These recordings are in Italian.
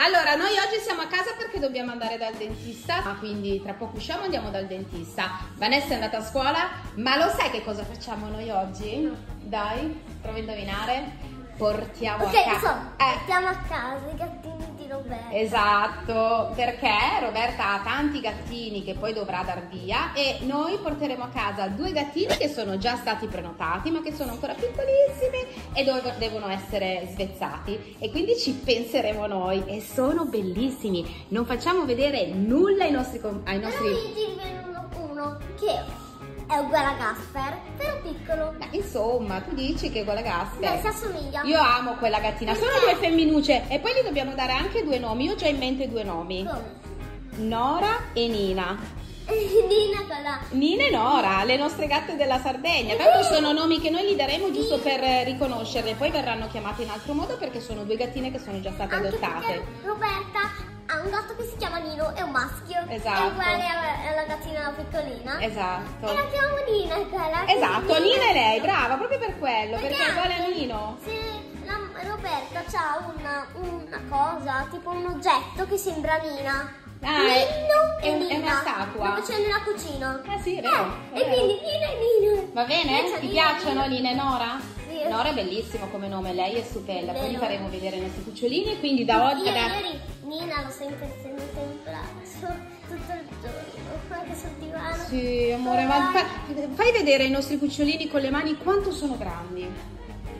Allora, noi oggi siamo a casa perché dobbiamo andare dal dentista, quindi tra poco usciamo e andiamo dal dentista. Vanessa è andata a scuola, ma lo sai che cosa facciamo noi oggi? No. Dai, prova a indovinare. Portiamo a casa. Portiamo a casa i gattini di Roberta. Esatto, perché Roberta ha tanti gattini che poi dovrà dar via e noi porteremo a casa 2 gattini che sono già stati prenotati ma che sono ancora piccolissimi e devono essere svezzati e quindi ci penseremo noi e sono bellissimi. Non facciamo vedere nulla ai nostri Però io dirvene uno che è uguale a Gasper, però piccolo. Ma insomma, tu dici che è uguale a Gasper. Beh, si assomiglia. Io amo quella gattina, sono 2 femminucce e poi gli dobbiamo dare anche 2 nomi. Io ho già in mente 2 nomi. Come? Nora e Nina. Nina quella. Nina e Nora, le nostre gatte della Sardegna. Tanto sono nomi che noi gli daremo giusto per riconoscerle. Poi verranno chiamate in altro modo perché sono 2 gattine che sono già state adottate. Roberta ha un gatto che si chiama Nino, è un maschio. Esatto. È uguale alla gattina piccolina. Esatto. E la chiamiamo Nina, quella. Esatto, Nina e lei, brava, proprio per quello, perché è uguale a Nino. Se Roberta ha una cosa, tipo un oggetto che sembra Nina. Nino e Nina. È una statua. Dove c'è nella cucina. Ah sì, è vero. E quindi Nina e Nino. Va bene? Ti piacciono Nina e Nora? Sì. Nora è bellissimo come nome, lei è stupenda. Poi vi faremo vedere i nostri cucciolini, quindi da oggi... Ieri Nina l'ho sempre tenuta in braccio tutto il giorno, anche sul divano. Sì, amore, ma fai vedere ai nostri cucciolini con le mani quanto sono grandi.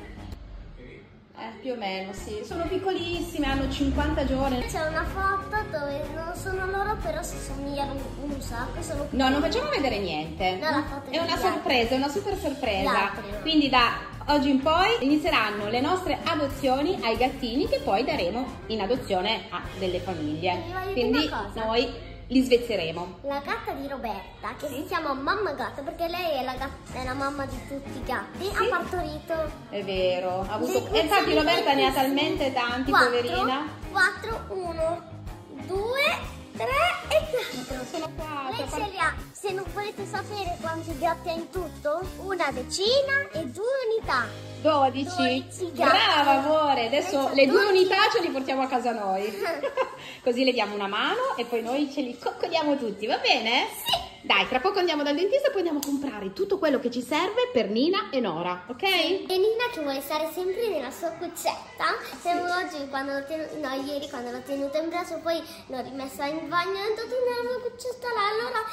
Più o meno, sì. Sono piccolissime, hanno 50 giorni. C'è una foto dove non sono loro, però si somigliano un sacco. No, non facciamo vedere niente. No, la foto è una sorpresa, è una super sorpresa. L'altro. Quindi da oggi in poi inizieranno le nostre adozioni ai gattini che poi daremo in adozione a delle famiglie. Quindi noi li svezzeremo. La gatta di Roberta, che si chiama Mamma Gatta, perché lei è la mamma di tutti i gatti, ha partorito. È vero, ha avuto... E infatti Roberta ne ha talmente tanti, 4, poverina. 4, 1, 2, 3 e 4. Sono 4. Lei ce li ha. Se non volete sapere quanti gatti ha in tutto, una decina e 2 unità. 12. 12 gatti. Brava amore, adesso le 2 unità ce li portiamo a casa noi. Così le diamo una mano e poi noi ce li coccoliamo tutti, va bene? Sì. Dai, tra poco andiamo dal dentista e poi andiamo a comprare tutto quello che ci serve per Nina e Nora, ok? E Nina che vuole stare sempre nella sua cuccetta. Oggi ieri quando l'ho tenuta in braccio, poi l'ho rimessa in bagno e è andata nella sua cuccetta là. Allora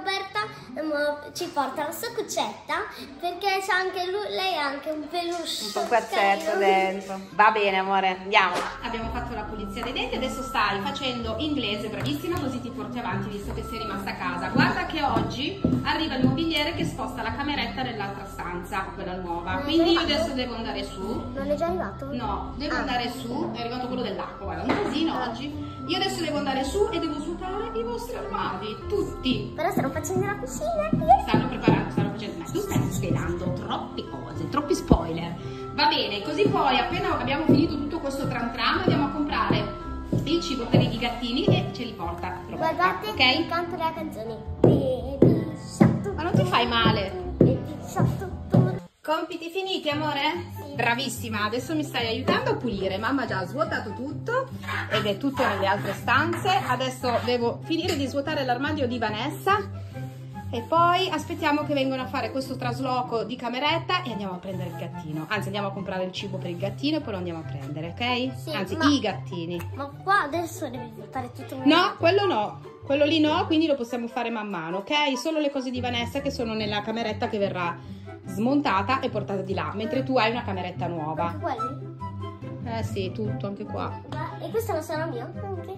Roberta ci porta la sua cuccetta perché c'è anche lei ha anche un peluche. Un quarzetto dentro. Va bene amore, andiamo. Abbiamo fatto la pulizia dei denti, adesso stai facendo inglese, bravissima, così ti porti avanti visto che sei rimasta a casa. Guarda che oggi arriva il mobiliere che sposta la cameretta nell'altra stanza, quella nuova. Quindi io adesso devo andare su. Non è già arrivato? No, devo andare su, è arrivato quello dell'acqua, guarda, un casino oggi. Io adesso devo andare su e devo svuotare i vostri armadi, tutti. Però stanno facendo la cucina. Stanno preparando, stanno facendo, ma tu stai svelando troppe cose, troppi spoiler. Va bene, così poi appena abbiamo finito tutto questo tram tram andiamo a comprare il cibo per i gattini e ce li porta Roberta. Guardate, ok? canto la canzone. Baby Shark. Ma non ti fai male. Baby Shark. Compiti finiti, amore? Sì. Bravissima, adesso mi stai aiutando a pulire. Mamma già ha svuotato tutto ed è tutto nelle altre stanze. Adesso devo finire di svuotare l'armadio di Vanessa e poi aspettiamo che vengano a fare questo trasloco di cameretta e andiamo a prendere il gattino. Anzi, andiamo a comprare il cibo per il gattino e poi lo andiamo a prendere, ok? Sì, Anzi, ma... i gattini. Ma qua adesso devi fare tutto. No, quello no. Quello lì no, quindi lo possiamo fare man mano, ok? Solo le cose di Vanessa che sono nella cameretta che verrà smontata e portata di là, mentre tu hai una cameretta nuova. Anche quelli? Sì, tutto, anche qua. E questa non sarà mia? Anche?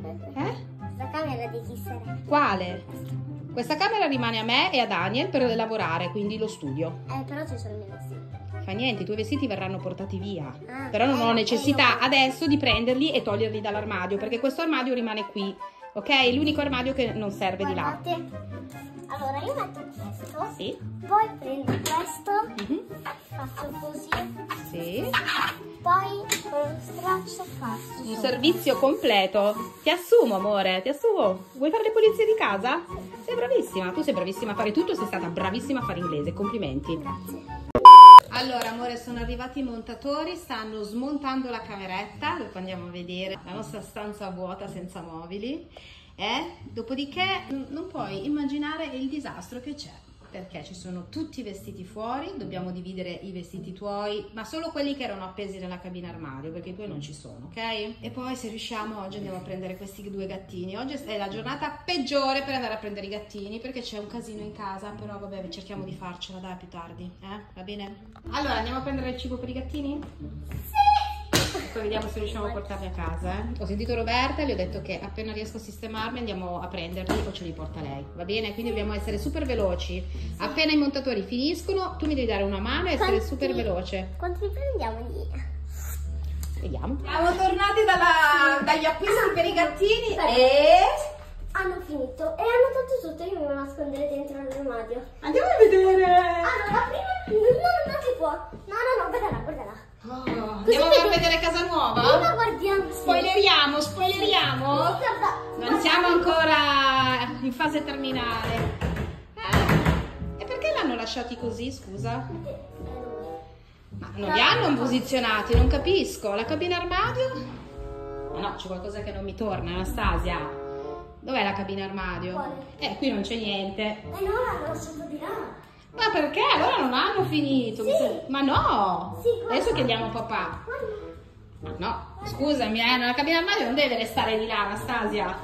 Questa camera di chi sarà? Quale? Questa camera rimane a me e a Daniel per lavorare, quindi lo studio. Però ci sono i miei vestiti. Fa niente, i tuoi vestiti verranno portati via. Però non ho necessità adesso di prenderli e toglierli dall'armadio, perché questo armadio rimane qui, ok? È l'unico armadio che non serve di là. Allora io metto questo. Sì. Poi prendo questo. Faccio così. Sì. Poi con lo straccio faccio. Un servizio completo. Ti assumo, amore, ti assumo. Vuoi fare le pulizie di casa? Sei bravissima. Tu sei bravissima a fare tutto, sei stata bravissima a fare inglese. Complimenti. Grazie. Allora, amore, sono arrivati i montatori, stanno smontando la cameretta, dopo andiamo a vedere la nostra stanza vuota senza mobili. Dopodiché non puoi immaginare il disastro che c'è, perché ci sono tutti i vestiti fuori, dobbiamo dividere i vestiti tuoi, ma solo quelli che erano appesi nella cabina armadio, perché i tuoi non ci sono, ok? E poi se riusciamo oggi andiamo a prendere questi 2 gattini. Oggi è la giornata peggiore per andare a prendere i gattini, perché c'è un casino in casa, però vabbè, cerchiamo di farcela, dai, più tardi, va bene? Allora, andiamo a prendere il cibo per i gattini? Poi vediamo se riusciamo a portarli a casa. Ho sentito Roberta e le ho detto che appena riesco a sistemarmi andiamo a prenderli o ce li porta lei, va bene? Quindi dobbiamo essere super veloci. Appena i montatori finiscono tu mi devi dare una mano e essere super veloce. Quanti prendiamo lì? Vediamo. Siamo tornati dagli acquisti per i gattini e... hanno finito e hanno tolto tutto. Io mi devo nascondere dentro l'armadio. Andiamo a vedere. Allora, prima non si può. No, guardala, guardala. Andiamo a vedere casa nuova? Prima guardiamo. Spoileriamo? Non siamo ancora in fase terminale. E perché l'hanno lasciati così, scusa? Ma non li hanno posizionati, non capisco. La cabina armadio? Ma no, c'è qualcosa che non mi torna, Anastasia. Dov'è la cabina armadio? Quale? Qui non c'è niente. No, l'hanno lasciato di là. Ma perché? Allora non hanno finito. Sì. Ma no! Sì, adesso chiediamo a papà. Ma no, scusami, la cabina armadio non deve restare di là, Anastasia.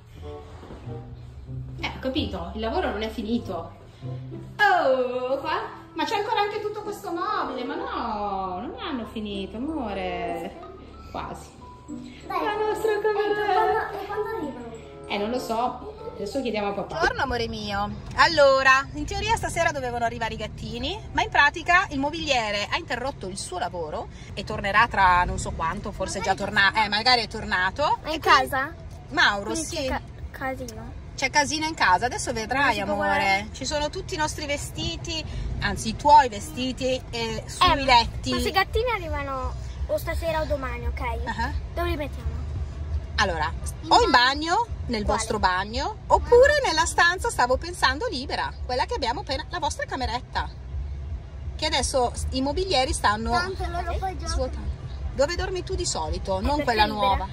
Ho capito, il lavoro non è finito. Oh, qua? Ma c'è ancora anche tutto questo mobile, ma no, non hanno finito, amore. Quasi. Dai, la nostra camera. E quando arrivano? Non lo so. Adesso chiediamo a papà. Buongiorno amore mio. Allora, in teoria stasera dovevano arrivare i gattini, ma in pratica il mobiliere ha interrotto il suo lavoro e tornerà tra non so quanto, forse magari già tornato, magari è tornato. È in casa? Mauro, quindi sì. Casino. C'è casino in casa, adesso vedrai amore. Ci sono tutti i nostri vestiti, anzi i tuoi vestiti sui letti. Questi gattini arrivano o stasera o domani, ok? Dove li mettiamo? Allora, o in bagno, nel vostro bagno, oppure nella stanza, stavo pensando, libera, quella che abbiamo appena, la vostra cameretta, che adesso i mobilieri stanno svuotando. Dove dormi tu di solito, non quella nuova.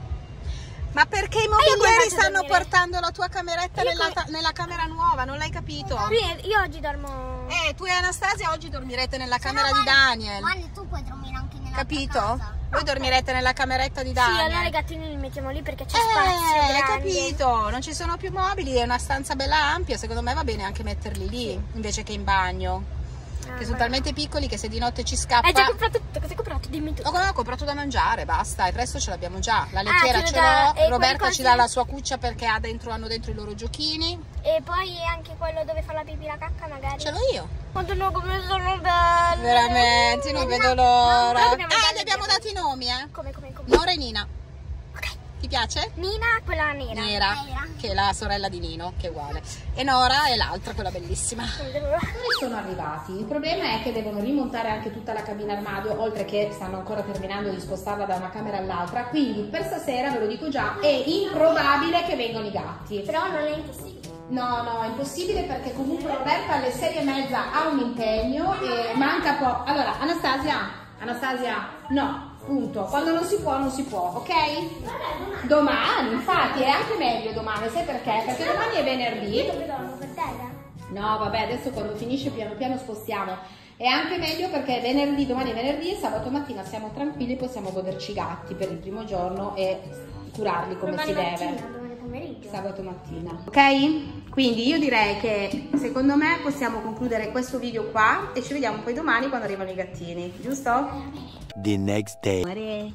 Ma perché i mobilieri stanno portando la tua cameretta nella camera nuova, non l'hai capito? Io oggi dormo... tu e Anastasia oggi dormirete nella camera di Daniel. Mani, tu puoi dormire anche nella capito? casa. Voi dormirete nella cameretta di Daniel. Sì, allora i gattini li mettiamo lì perché c'è spazio grande. Capito, non ci sono più mobili, è una stanza bella ampia, secondo me va bene anche metterli lì invece che in bagno. Che sono talmente piccoli che se di notte ci scappa. Hai già comprato tutto? Cosa hai comprato? Dimmi tutto. Ho comprato da mangiare, basta, e presto ce l'abbiamo già. La lettiera ce l'ho, Roberta ci dà la sua cuccia perché hanno dentro i loro giochini. E poi anche quello dove fa la pipì la cacca magari. Ce l'ho io. Quanto no, come sono belle. Veramente, non vedo l'ora. Gli abbiamo dato i nomi, Come? Nora e Nina. Ok. Ti piace? Nina, quella nera. Nera, che è la sorella di Nino, che è uguale. E Nora è l'altra, quella bellissima. Sono arrivati. Il problema è che devono rimontare anche tutta la cabina armadio, oltre che stanno ancora terminando di spostarla da una camera all'altra. Quindi per stasera, ve lo dico già, è improbabile che vengano i gatti. Però non è impossibile. No, è impossibile perché comunque Roberta alle 6:30 ha un impegno e manca poco. Allora, Anastasia, no. Punto. Quando non si può, ok? Domani, infatti, è anche meglio domani, sai perché? Perché domani è venerdì. Dove dormo? Per terra? No, vabbè, adesso quando finisce piano piano spostiamo. È anche meglio perché venerdì, domani è venerdì e sabato mattina siamo tranquilli, possiamo goderci i gatti per il primo giorno e curarli come si deve. Domani pomeriggio. Sabato mattina. Ok? Quindi io direi che secondo me possiamo concludere questo video qua e ci vediamo poi domani quando arrivano i gattini, giusto? The next day. Amore,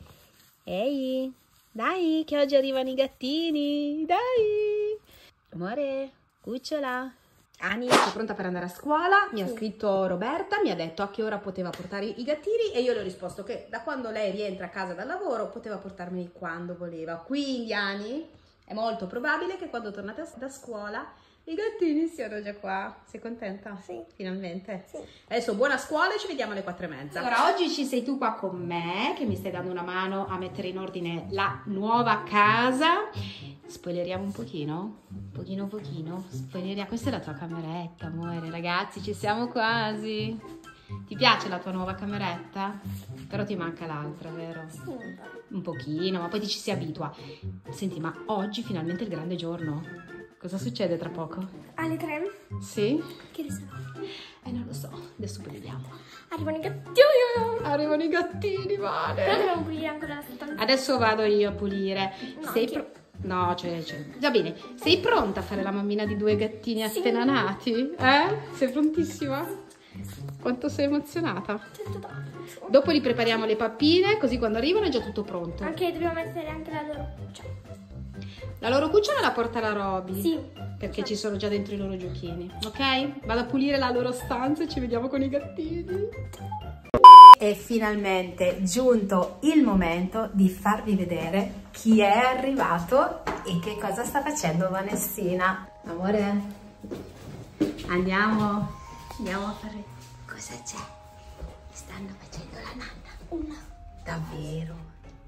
ehi, dai che oggi arrivano i gattini, dai. Amore, cucciola. Ani, sei pronta per andare a scuola? Mi ha scritto Roberta, mi ha detto a che ora poteva portare i gattini e io le ho risposto che da quando lei rientra a casa dal lavoro poteva portarmeli quando voleva. Quindi Ani, è molto probabile che quando tornate da scuola i gattini siano già qua. Sei contenta? Sì. Finalmente? Sì. Adesso buona scuola e ci vediamo alle 4:30. Allora, oggi ci sei tu qua con me, che mi stai dando una mano a mettere in ordine la nuova casa. Spoileriamo un pochino? Pochino. Spoileriamo. Questa è la tua cameretta, amore. Ragazzi, ci siamo quasi. Ti piace la tua nuova cameretta? Però ti manca l'altra, vero? Sì, Un pochino, ma poi ti ci si abitua. Senti, ma oggi finalmente è il grande giorno. Cosa succede tra poco? alle 3? Sì? Che ne sarà? Non lo so, adesso poi vediamo. Arrivano i gattini. Arrivano i gattini, Vale. Però dobbiamo pulire ancora la stanza. Adesso vado io a pulire. No, Sei anche- No, c'è. Va bene. Sei pronta a fare la mammina di 2 gattini appena nati? Sei prontissima? Quanto sei emozionata? Dopo li prepariamo le pappine, così quando arrivano è già tutto pronto. Anche dobbiamo mettere anche la loro cuccia. La loro cuccia me la porta la Roby. Sì. Perché ci sono già dentro i loro giochini, ok? Vado a pulire la loro stanza e ci vediamo con i gattini. È finalmente giunto il momento di farvi vedere chi è arrivato e che cosa sta facendo Vanessina. Amore, andiamo a fare... Cosa c'è? Stanno facendo la nanna. Davvero?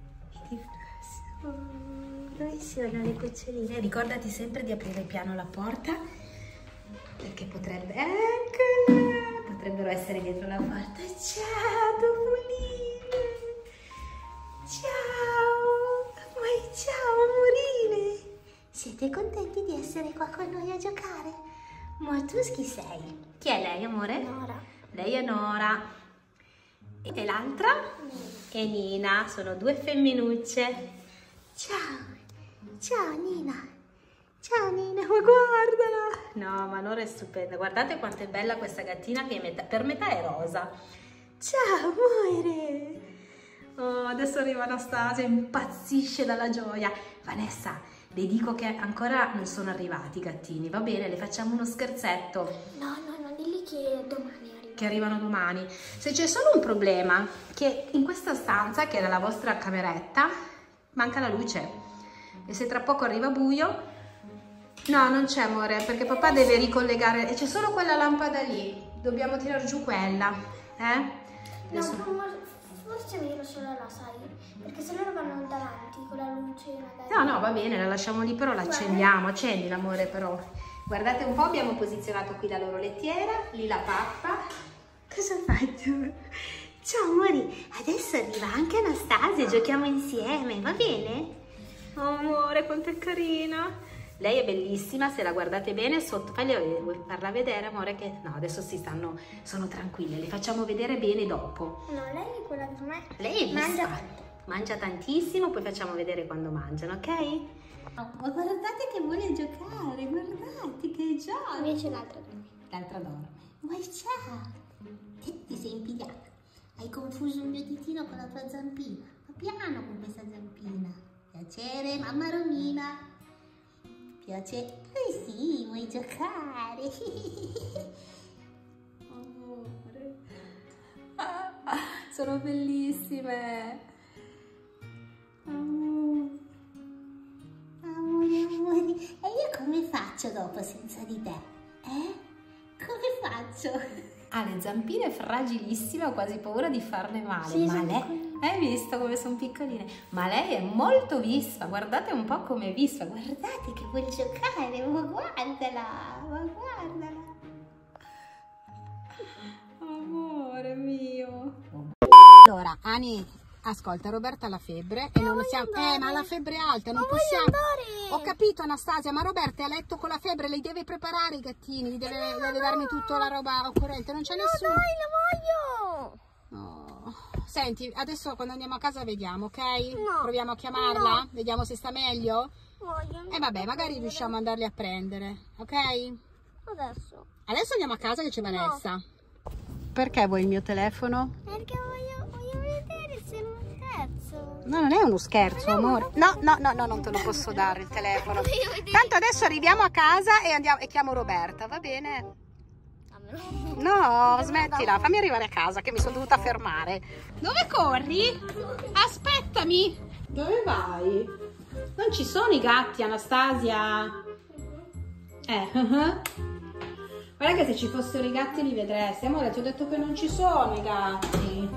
Dove sono le cuccioline? Ricordati sempre di aprire piano la porta, perché potrebbero essere dietro la porta. Ciao Topoline! Ciao! Ma ciao amorine! Siete contenti di essere qua con noi a giocare? Ma tu chi sei? Chi è lei, amore? Nora. Lei è Nora. E l'altra? È Nina. Sono 2 femminucce. Ciao! Ciao Nina! Ciao Nina, ma guardala! No, ma Nora è stupenda. Guardate quanto è bella questa gattina che per metà è rosa. Ciao amore! Oh, adesso arriva Anastasia, impazzisce dalla gioia. Vanessa, le dico che ancora non sono arrivati i gattini, va bene? Le facciamo uno scherzetto. No, digli che domani arriva. Che arrivano domani. Se c'è solo un problema, che in questa stanza, che era la vostra cameretta, manca la luce. E se tra poco arriva buio... No, non c'è amore, perché papà deve ricollegare... E c'è solo quella lampada lì. Dobbiamo tirare giù quella. Adesso... No, forse meglio solo là, sai? Perché se loro vanno davanti con la luce magari... No, va bene, la lasciamo lì, però la accendiamo. Accendi l'amore, però. Guardate un po', abbiamo posizionato qui la loro lettiera, lì la pappa. Cosa faccio? Ciao amori, adesso arriva anche Anastasia, giochiamo insieme, va bene? Oh, amore, quanto è carina. Lei è bellissima, se la guardate bene sotto, vuoi farla vedere amore che... No, adesso sono tranquille, le facciamo vedere bene dopo. No, lei è quella che me... Lei è vista, mangia tantissimo, poi facciamo vedere quando mangiano, ok? Oh, ma guardate che vuole giocare, guardate che gioca. Invece l'altra. L'altra dorme. Ma ciao, ti sei impigliata. Hai confuso il mio ditino con la tua zampina. Ma piano con questa zampina. Piacere, mamma Romina. Piacere. Sì, vuoi giocare. Amore. Sono bellissime. Amore. Amore. E io come faccio dopo senza di te? Come faccio? Ha le zampine fragilissime, ho quasi paura di farle male. Sì, ma lei, hai visto come sono piccoline? Ma lei è molto vispa, guardate un po' come è vispa. Guardate che vuol giocare, ma guardala, ma guardala. Amore mio. Allora, Ani, ascolta, Roberta ha la febbre e non siamo... ma la febbre è alta, non possiamo... Ho capito Anastasia, ma Roberta è a letto con la febbre, lei deve preparare i gattini, deve darmi tutta la roba occorrente, non c'è nessuno... Dai, la voglio! No. Senti, adesso quando andiamo a casa vediamo, ok? No. Proviamo a chiamarla, No. Vediamo se sta meglio? Voglio. Vabbè, magari riusciamo ad andarli a prendere, ok? Adesso andiamo a casa che c'è Vanessa. Perché vuoi il mio telefono? Perché voglio vedere se è uno scherzo. No, non è uno scherzo, amore. No, non te lo posso dare il telefono. Voglio vedere. Tanto adesso arriviamo a casa e chiamo Roberta, va bene? No, smettila, fammi arrivare a casa che mi sono dovuta fermare. Dove corri? Aspettami. Dove vai? Non ci sono i gatti, Anastasia. Guarda che se ci fossero i gatti li vedresti. Amore, ti ho detto che non ci sono i gatti.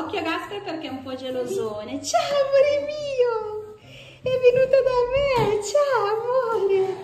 occhio a Gasper perché è un po' gelosone. Ciao amore mio, è venuto da me, ciao amore,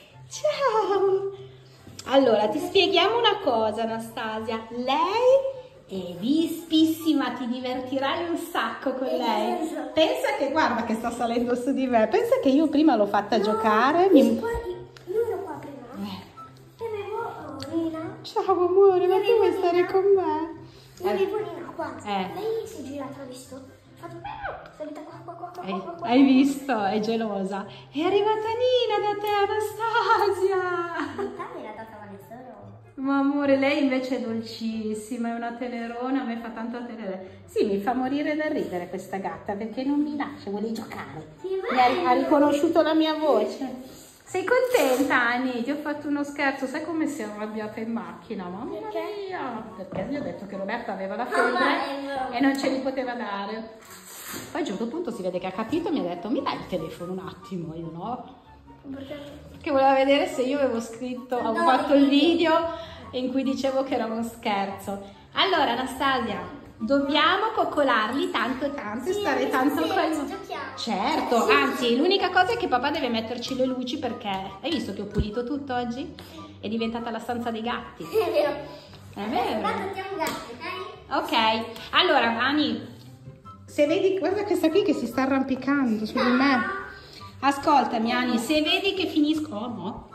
ciao. Allora ti spieghiamo una cosa Anastasia, lei è vispissima, ti divertirai un sacco con lei. Pensa che, guarda che sta salendo su di me, pensa che io prima l'ho fatta giocare. Io ero qua prima. E avevo Nina. Ciao amore, ma tu vuoi stare con me? Io avevo Nina qua. Lei si è girata, ha visto? Ha fatto, salita qua. Hai visto? È gelosa. È arrivata Nina da te, Anastasia. In realtà me l'ha data Vanessa. Ma amore, lei invece è dolcissima, è una tenerona, a me fa tanto tenere. Sì, mi fa morire da ridere questa gatta perché non mi lascia, vuole giocare. Ha riconosciuto la mia voce. Sei contenta, Ani? Ti ho fatto uno scherzo, sai come si è arrabbiata in macchina? Mamma mia! Perché gli ho detto che Roberta aveva la febbre e non ce li poteva dare. Poi a un certo punto si vede che ha capito e mi ha detto mi dai il telefono un attimo, io no. Perché voleva vedere se io avevo scritto, avevo fatto il video in cui dicevo che era uno scherzo. Allora Anastasia, dobbiamo coccolarli tanto e stare tanto con loro. Certo, anzi l'unica cosa è che papà deve metterci le luci perché hai visto che ho pulito tutto oggi? È diventata la stanza dei gatti. È vero. È vero. Guarda, un gatto, ok, allora Ani, se vedi, guarda questa qui che si sta arrampicando su di me. Ascoltami Ani, se vedi che finisco... Oh no,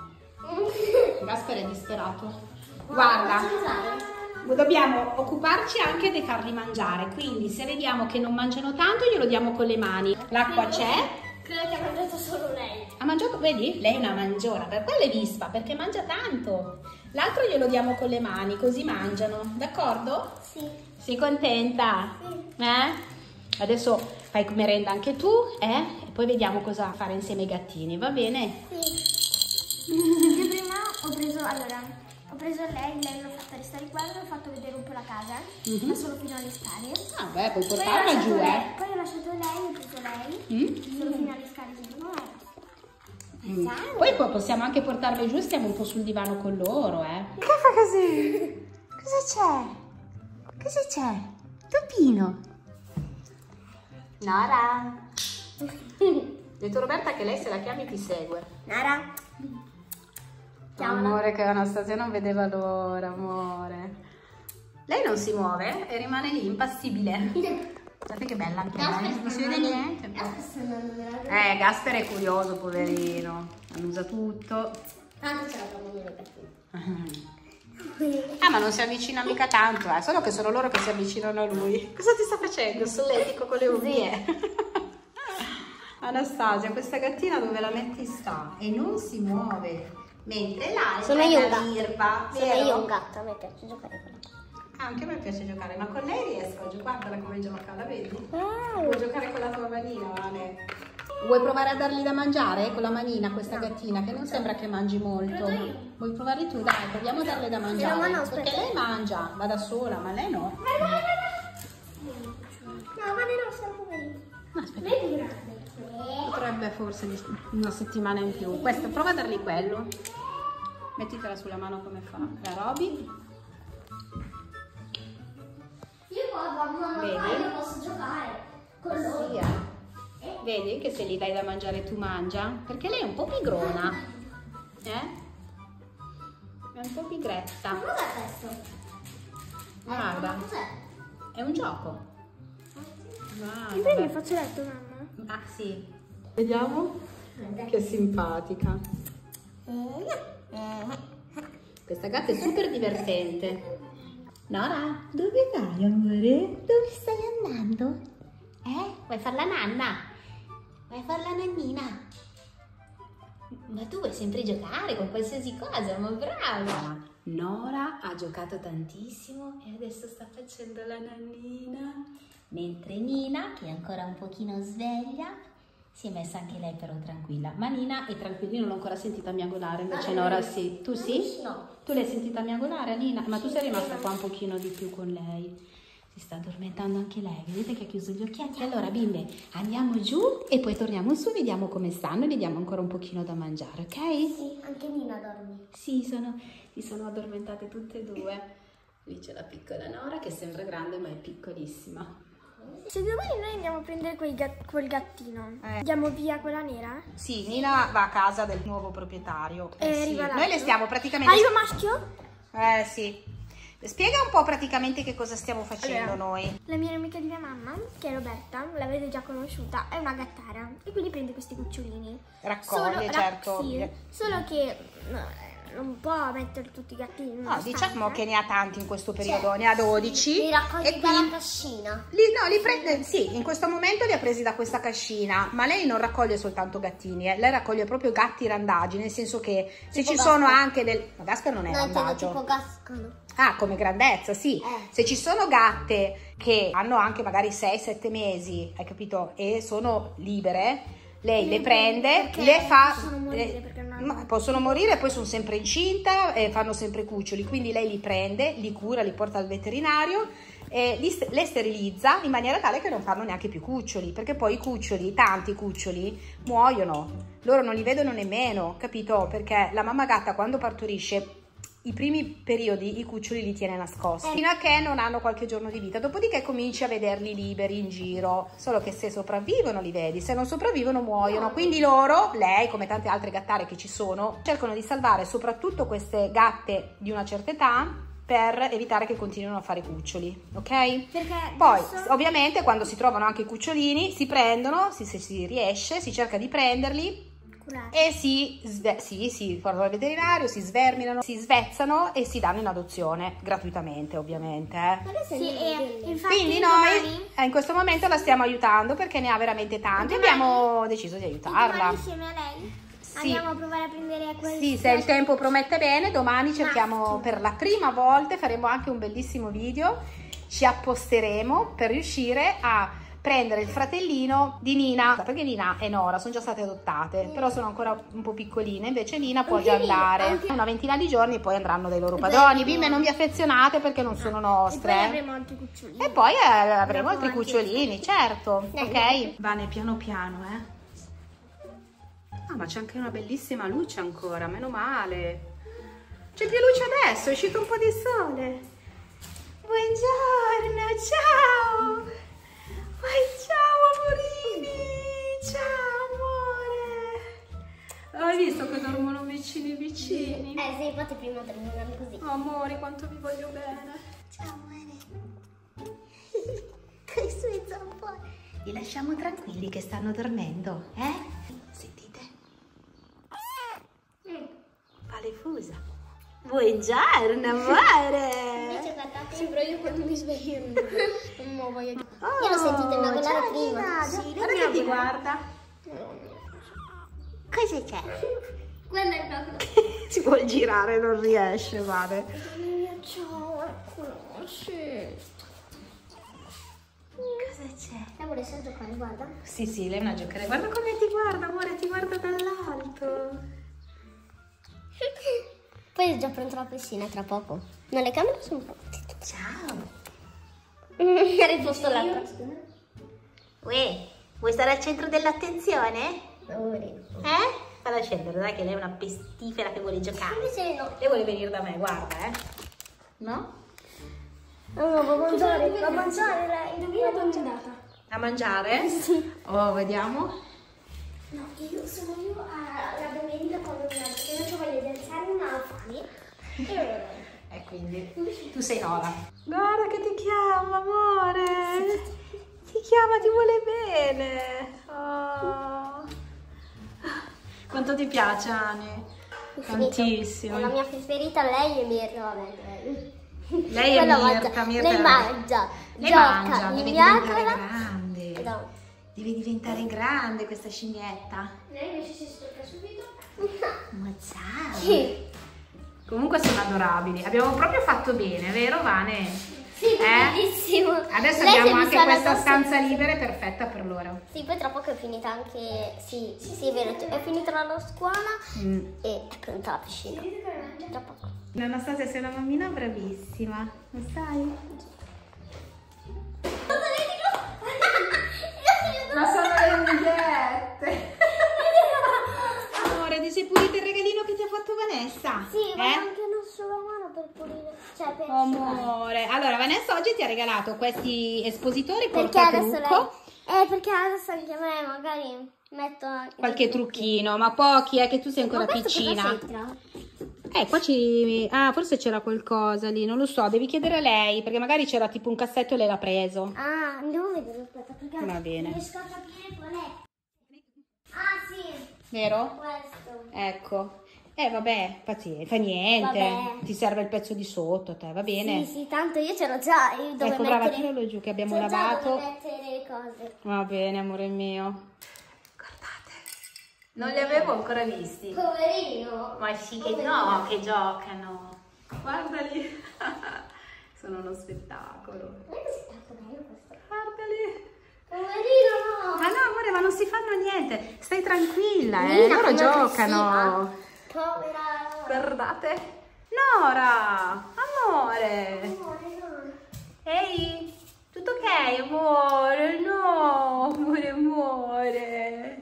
Gasper è disperato. Guarda, dobbiamo occuparci anche di farli mangiare, quindi se vediamo che non mangiano tanto glielo diamo con le mani. L'acqua c'è. Credo che ha mangiato solo lei. Ha mangiato, vedi? Lei è una mangiona, per quello è vispa, perché mangia tanto. L'altro glielo diamo con le mani, così mangiano, d'accordo? Sì. Sei contenta? Sì. Adesso fai merenda anche tu, e poi vediamo cosa fare insieme ai gattini, va bene? Sì. Io prima ho preso lei l'ho fatta restare qua, le ho fatto vedere un po' la casa, ma solo fino alle scale. Ah beh, puoi portarla giù, Poi ho lasciato lei, ho preso lei, solo fino alle scale, secondo me. Poi possiamo anche portarle giù e stiamo un po' sul divano con loro, Che fa così? Cosa c'è? Cosa c'è? Topino. Nara. Detto Roberta che lei se la chiami ti segue. Nara. Amore, che Anastasia non vedeva l'ora, amore. Lei non si muove e rimane lì impassibile. Guardate che bella anche lei, non si vede niente. Gasper è curioso, poverino. Annusa tutto. Tanto ce la fanno le gattine. Ma non si avvicina mica tanto, solo che sono loro che si avvicinano a lui. Cosa ti sta facendo? Solletico con le unghie. Anastasia, questa gattina dove la metti sta e non si muove. Mentre l'altra è una birba. Sono io un gatto, a me piace giocare con lei. Anche a me piace giocare, ma con lei riesco a giocare. Guardala come gioca, la vedi? Puoi giocare con la tua manina, Vane. Vuoi provare a dargli da mangiare con la manina questa gattina che non sembra che mangi molto? Vuoi provare tu? Dai, proviamo a darle da mangiare. Perché lei mangia, va da sola, ma lei no. No, ma non sta poverino. No, aspetta. Lei è grande. Potrebbe forse una settimana in più. Questo, prova a dargli quello. Mettitela sulla mano come fa la Roby. Io io posso giocare con loro. Sì, Vedi che se gli dai da mangiare tu mangia? Perché lei è un po' pigrona. È un po' pigretta. Ma cos'è questo? Guarda. Cos'è? È un gioco. Io prima il fazzoletto, mamma. Ah sì. Vediamo. Che simpatica. Questa gatta è super divertente. Nora, dove vai amore? Dove stai andando? Vuoi fare la nanna? Vuoi fare la nannina? Ma tu vuoi sempre giocare con qualsiasi cosa, ma brava! Nora ha giocato tantissimo e adesso sta facendo la nannina. Mentre Nina, che è ancora un pochino sveglia, si è messa anche lei però tranquilla. Ma Nina è tranquilla, io non l'ho ancora sentita miagolare, invece Nora sì. Tu sì? No. Tu l'hai sentita miagolare, Nina? Ma tu sei rimasta qua un pochino di più con lei. Si sta addormentando anche lei, vedete che ha chiuso gli occhietti? Allora bimbe, andiamo giù e poi torniamo su e vediamo come stanno e gli diamo ancora un pochino da mangiare, ok? Sì, anche Nina dorme. Sì, si sono addormentate tutte e due. Lì c'è la piccola Nora che sembra grande ma è piccolissima. Se domani noi andiamo a prendere quel gattino, andiamo via quella nera? Sì, Nina va a casa del nuovo proprietario. Sì. Noi le stiamo praticamente... Arriva maschio? Sì. Spiega un po' praticamente che cosa stiamo facendo noi. La mia amica di mia mamma, che è Roberta, l'avete già conosciuta, è una gattara e quindi prende questi cucciolini. Raccoglie, certo. Sì, solo che non può mettere tutti i gattini in una diciamo stanza. che ne ha tanti in questo periodo, ne ha 12. Li raccoglie dalla cascina. Li prende, sì, in questo momento li ha presi da questa cascina, ma lei non raccoglie soltanto gattini, lei raccoglie proprio gatti randagi, nel senso che se ci sono anche del... Gaspar non è randagio. Tipo Gascano. Ah, come grandezza, sì. Se ci sono gatte che hanno anche magari 6-7 mesi, hai capito, e sono libere, lei le prende, le fa... Possono morire, poi sono sempre incinta e fanno sempre cuccioli, quindi lei li prende, li cura, li porta al veterinario e le sterilizza in maniera tale che non fanno neanche più cuccioli, perché poi i cuccioli, tanti cuccioli, muoiono, loro non li vedono nemmeno, capito? Perché la mamma gatta quando partorisce i primi periodi i cuccioli li tiene nascosti fino a che non hanno qualche giorno di vita, dopodiché cominci a vederli liberi in giro, solo che se sopravvivono li vedi, se non sopravvivono muoiono, quindi loro, lei come tante altre gattare che ci sono, cercano di salvare soprattutto queste gatte di una certa età per evitare che continuino a fare cuccioli, ok? Perché poi ovviamente quando si trovano anche i cucciolini si prendono, se si riesce, si cerca di prenderli e si portano al veterinario, si sverminano, si svezzano e si danno in adozione gratuitamente, ovviamente. Quindi noi in questo momento la stiamo aiutando perché ne ha veramente tanti e abbiamo deciso di aiutarla. Insieme a lei? Sì. Andiamo a provare a prendere questi. Sì, se il tempo promette bene, domani cerchiamo per la prima volta, faremo anche un bellissimo video, ci apposteremo per riuscire a prendere il fratellino di Nina, perché Nina e Nora sono già state adottate, però sono ancora un po' piccoline, invece Nina può già andare una ventina di giorni e poi andranno dai loro padroni. Bimbe, non vi affezionate perché non sono nostre. E poi avremo altri cucciolini. E poi avremo altri cucciolini, certo. Ok? Vane piano piano, Ah, ma c'è anche una bellissima luce ancora, meno male. C'è più luce adesso, è uscito un po' di sole. Buongiorno, ciao! Ciao amorini, ciao amore. Hai visto che dormono vicini vicini? Sì, infatti prima dormivano così. Oh, amore, quanto vi voglio bene. Ciao amore. Che sui zamponi. Li lasciamo tranquilli che stanno dormendo, Sentite? Vale fusa. Buongiorno amore. Sembra io quando mi sveglio non voglio. Io l'ho sentita inagollare prima. Sì, guarda che ti guarda. Cosa c'è? Guarda il nonno. Si vuol girare, non riesce, vale. Ciao, sì. Cosa c'è? Amore, sai giocare, guarda. Sì, lei è una giocare. Guarda come ti guarda, amore, ti guarda dall'alto. Poi è già pronta la piscina tra poco. No, le camere sono pronte. Ciao. Ha riposto l'altra. Uè, vuoi stare al centro dell'attenzione? Amore. Falla scendere, dai che lei è una pestifera che vuole giocare. Invece no. Lei vuole venire da me, guarda, No? No, va a mangiare. Va a mangiare. Indovina dove è andata. A mangiare? Sì. Oh, vediamo. No, sono io la domenica quando mi alzo, perché non ci voglio di alzarmi, ma ho fame. E quindi tu sei Nora. Guarda che ti chiama, amore. Ti chiama, ti vuole bene. Oh. Quanto ti piace, Ani? Tantissimo. È la mia preferita, lei e Mirra. Lei è Mirta. Lei mangia, lei gioca, mangia, deve diventare grande. No. Deve diventare grande questa scimmietta. Lei invece si stocca subito. Ma ciao. Sì. Comunque sono adorabili. Abbiamo proprio fatto bene, vero Vane? Sì, bellissimo. Adesso abbiamo anche questa stanza libera perfetta per loro. Sì, poi tra poco è finita anche... Sì, è vero. È finita la scuola e è pronta la piscina. Tra poco. Anastasia, sei una mammina bravissima, lo sai? Ma sono le unghette! Amore, ti sei pulito il regalino che ti ha fatto Vanessa? Sì, ma anche non solo la mano per pulire. Cioè per amore, allora Vanessa oggi ti ha regalato questi espositori Perché adesso portatrucco. perché adesso anche a me magari metto anche Qualche trucchino, ma pochi, è che tu sei ancora piccina. Qua forse c'era qualcosa lì, non lo so, devi chiedere a lei, perché magari c'era tipo un cassetto e lei l'ha preso. Ah, andiamo a vedere, aspetta, perché Va bene. non riesco a capire qual è. Ah, sì. Vero? Questo. Ecco. Vabbè, pazienza, fa niente. Vabbè. Ti serve il pezzo di sotto, a te, va bene? Sì, tanto io ce l'ho già. Dove Ecco, brava, mettere... tiralo giù che abbiamo c'ho già lavato. dove mettere le cose. Va bene, amore mio. Guardate, non li avevo ancora visti. Poverino. Ma sì, che giocano. Guardali. Sono uno spettacolo. Guarda che spettacolo bello questo. Guardali. Poverino, no. Ma no, amore, ma non si fanno niente. Stai tranquilla, Nina, loro come giocano. Povera. Guardate. Nora, amore. Amore, no. Ehi, tutto ok, amore? No, amore.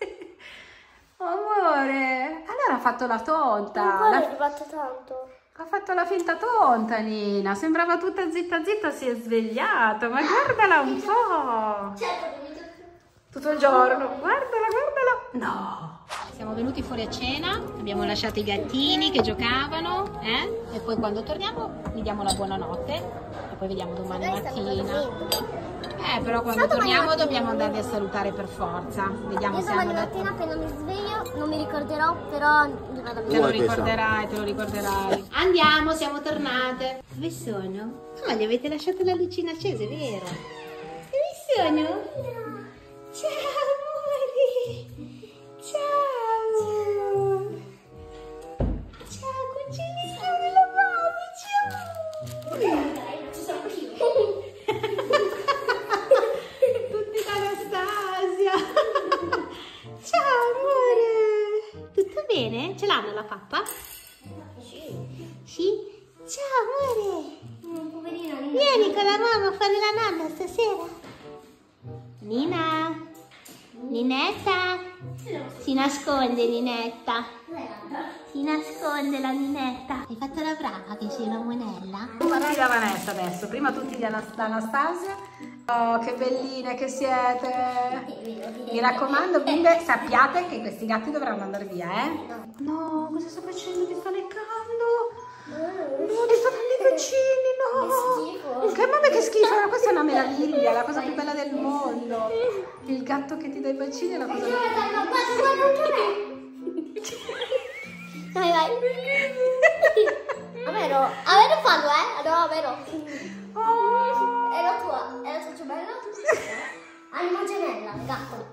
Amore. Allora ha fatto la tonta. Non vuole arrivato tanto. Ha fatto la finta tonta, Nina. Sembrava tutta zitta zitta, si è svegliata. Ma guardala un po'. Tutto il giorno. Guardala, guardala. No. Siamo venuti fuori a cena, abbiamo lasciato i gattini che giocavano, e poi quando torniamo gli diamo la buonanotte e poi vediamo domani mattina. Però quando torniamo dobbiamo andarli a salutare per forza. Vediamo Io se domani hanno mattina appena mi sveglio non mi ricorderò, però li vado a Te lo vedere. ricorderai, te lo ricorderai. Andiamo, siamo tornate. Dove sono? Ah, gli avete lasciato la lucina accesa, è vero? Dove sono? Ciao, amori. Ciao. Ciao, cucciolino, me la ciao. Ci sono io. Tutti da Anastasia. Ciao, amore. Tutto bene? Ce l'hanno la pappa? Sì. Sì? Ciao, amore. Poverina, Nina. Vieni con la mamma a fare la nanna stasera. Nina? Ninetta? Si nasconde Ninetta. Si nasconde la Ninetta. Hai fatto la brava che sei una monella? Tutti da Vanessa adesso. Prima tutti da Anastasia. Oh, che belline che siete. Mi raccomando, bimbe, sappiate che questi gatti dovranno andare via, No, cosa sta facendo? Ti sta leccando? No, ti sta dando i bacini, no! Che schifo. Che mamma che schifo, questa è una meraviglia, la cosa più bella del mondo. Il gatto che ti dà i bacini è la cosa più bella. Vai, vai. A vero fallo, No, a vero. Oh. È la tua gemella? Anima gemella, gatto.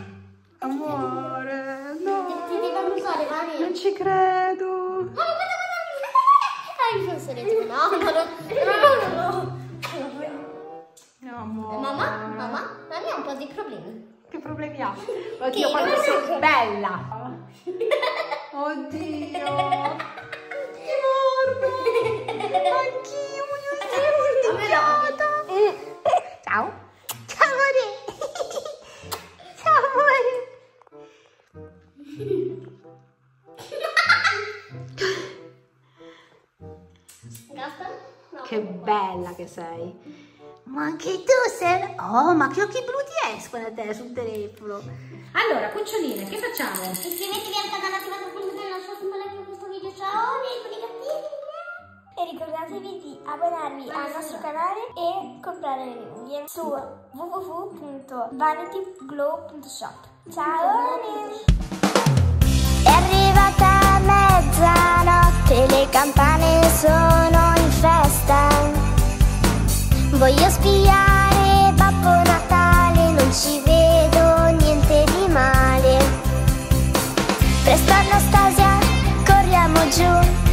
Amore, no. Ti devi annusare, Mari. Non ci credo. Guarda. Il fosforetto. No. No, amore. Mamma ha un po' di problemi. Che problemi ha? Oddio, quanto sei bella. Oddio. Che morbo. Anch'io voglio essere umiliata. Ciao. Ciao, amore. Ciao, amore. Gaspar? No. Che bella che sei. Ma anche tu sei... Oh, ma che occhi blu ti escono a te sul telefono. Allora, cuccioline, che facciamo? Iscrivetevi al canale, attivate il pulsante e lasciate un bel like per questo video. Ciao, miei gattini. E ricordatevi di abbonarvi al nostro canale e comprare le unghie su www.vanityglow.shop. Ciao! È arrivata mezzanotte, le campane sono in festa. Voglio spiare Babbo Natale, non ci vedo niente di male. Presto Anastasia, corriamo giù.